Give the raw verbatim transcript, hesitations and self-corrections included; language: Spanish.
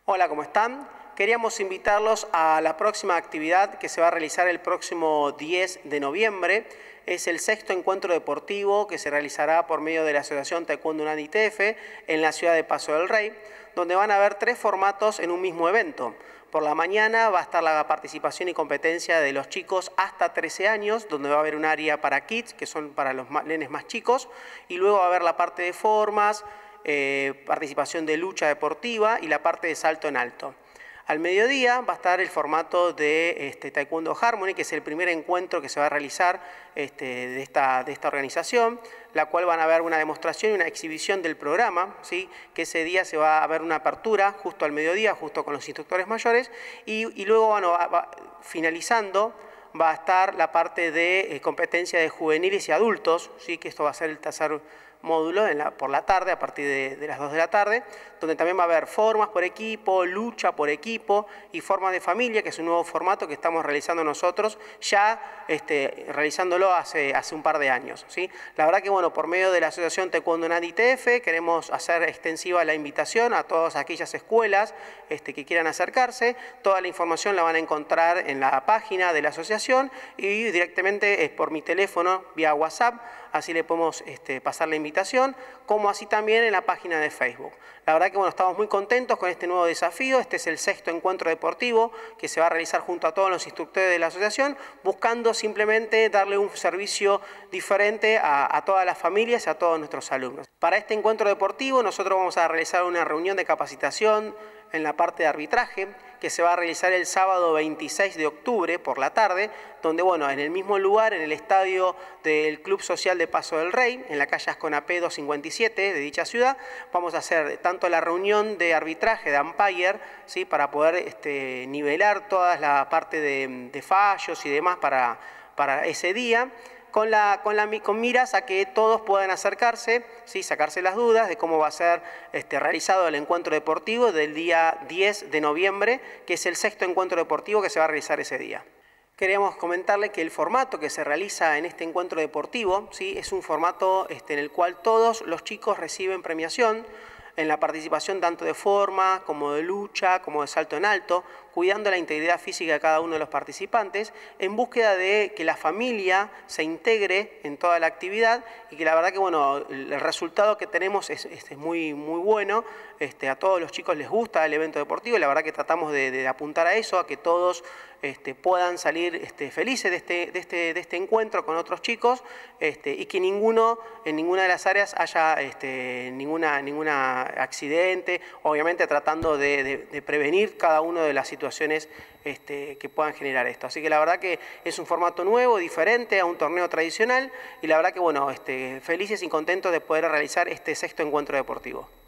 Hola, ¿cómo están? Queríamos invitarlos a la próxima actividad que se va a realizar el próximo diez de noviembre. Es el sexto encuentro deportivo que se realizará por medio de la Asociación Taekwondo Unani T F en la ciudad de Paso del Rey, donde van a haber tres formatos en un mismo evento. Por la mañana va a estar la participación y competencia de los chicos hasta trece años, donde va a haber un área para kids, que son para los nenes más chicos, y luego va a haber la parte de formas, eh, participación de lucha deportiva y la parte de salto en alto. Al mediodía va a estar el formato de este, Taekwondo Harmony, que es el primer encuentro que se va a realizar este, de, esta, de esta organización, la cual van a ver una demostración y una exhibición del programa, ¿sí? Que ese día se va a ver una apertura justo al mediodía, justo con los instructores mayores, y, y luego, bueno, va, va, finalizando, va a estar la parte de eh, competencia de juveniles y adultos, ¿sí? Que esto va a ser el tercer módulo en la, por la tarde, a partir de, de las dos de la tarde, donde también va a haber formas por equipo, lucha por equipo y formas de familia, que es un nuevo formato que estamos realizando nosotros, ya este, realizándolo hace, hace un par de años, ¿sí? La verdad que, bueno, por medio de la Asociación Taekwondo Unani T F queremos hacer extensiva la invitación a todas aquellas escuelas este, que quieran acercarse. Toda la información la van a encontrar en la página de la asociación y directamente es por mi teléfono, vía WhatsApp, así le podemos este, pasar la invitación, como así también en la página de Facebook. La verdad que bueno, estamos muy contentos con este nuevo desafío. Este es el sexto encuentro deportivo que se va a realizar junto a todos los instructores de la asociación, buscando simplemente darle un servicio diferente a, a todas las familias y a todos nuestros alumnos. Para este encuentro deportivo nosotros vamos a realizar una reunión de capacitación en la parte de arbitraje, que se va a realizar el sábado veintiséis de octubre por la tarde, donde, bueno, en el mismo lugar, en el estadio del Club Social de Paso del Rey, en la calle Asconapé doscientos cincuenta y siete de dicha ciudad, vamos a hacer tanto la reunión de arbitraje, de umpire, ¿sí? Para poder este, nivelar toda la parte de, de fallos y demás para, para ese día, Con, la, con, la, con miras a que todos puedan acercarse, ¿sí? Sacarse las dudas de cómo va a ser este, realizado el encuentro deportivo del día diez de noviembre, que es el sexto encuentro deportivo que se va a realizar ese día. Queríamos comentarle que el formato que se realiza en este encuentro deportivo, ¿sí? Es un formato este, en el cual todos los chicos reciben premiación en la participación tanto de forma, como de lucha, como de salto en alto, cuidando la integridad física de cada uno de los participantes, en búsqueda de que la familia se integre en toda la actividad y que la verdad que bueno, el resultado que tenemos es, es muy, muy bueno. Este, a todos los chicos les gusta el evento deportivo y la verdad que tratamos de, de apuntar a eso, a que todos este, puedan salir este, felices de este, de, este, de este encuentro con otros chicos este, y que ninguno, en ninguna de las áreas haya este, ninguna, ninguna accidente, obviamente tratando de, de, de prevenir cada una de las situaciones este, que puedan generar esto. Así que la verdad que es un formato nuevo, diferente a un torneo tradicional y la verdad que bueno, este, felices y contentos de poder realizar este sexto encuentro deportivo.